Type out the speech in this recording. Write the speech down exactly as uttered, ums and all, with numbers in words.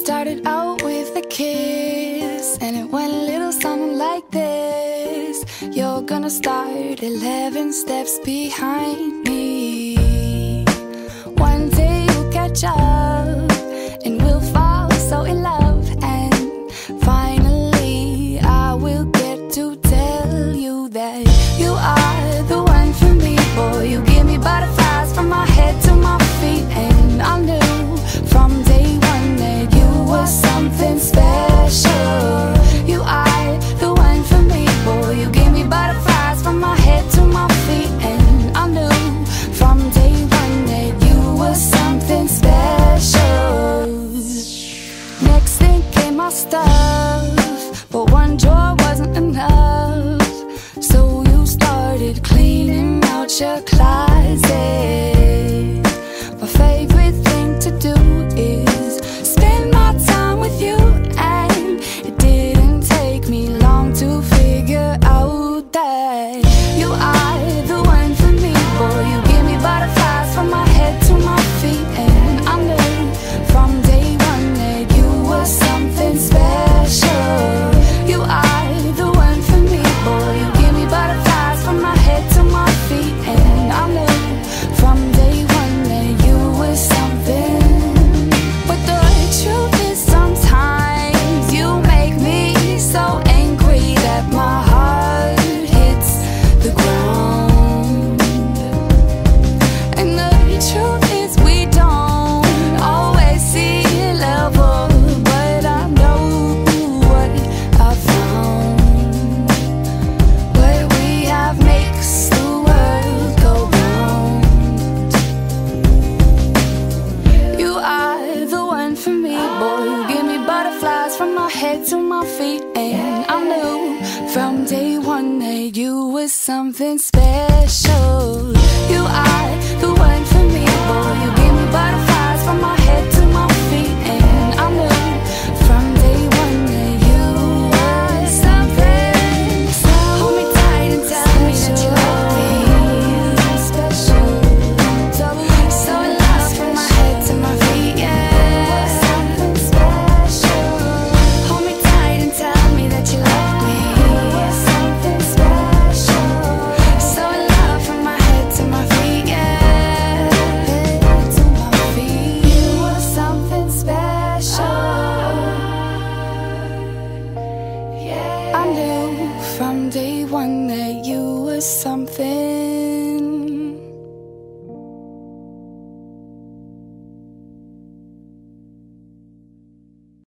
Started out with a kiss, and it went a little something like this. You're gonna start eleven steps behind me. One day you'll catch up, and we'll fall so in love. And finally I will get to tell you that you are the one for me. Boy, you give me butterflies from my head to my feet. And I knew from day one that you were something special. You are the one for me. Boy, you give me butterflies from my head to my feet. And I knew from day one that you were something special. Next thing came my stuff, but one drawer wasn't enough. So you started cleaning out your closet. My favorite thing to do is spend my time with you, and it didn't take me long to figure out that you are the one for me. Boy, you give me butterflies from my head to my feet. And I knew from day one that you were something special. You are the one for me. Boy, you give me butterflies from my head to my feet. And I knew from day one that you were something. But the truth is sometimes you make me so angry that my heart hits the ground. And the truth is we don't always see level, but I know what I found. What we have makes the world go round. You are the one for me. Boy, you give me butterflies from my head to my feet. And I knew from day one that you was something special. You are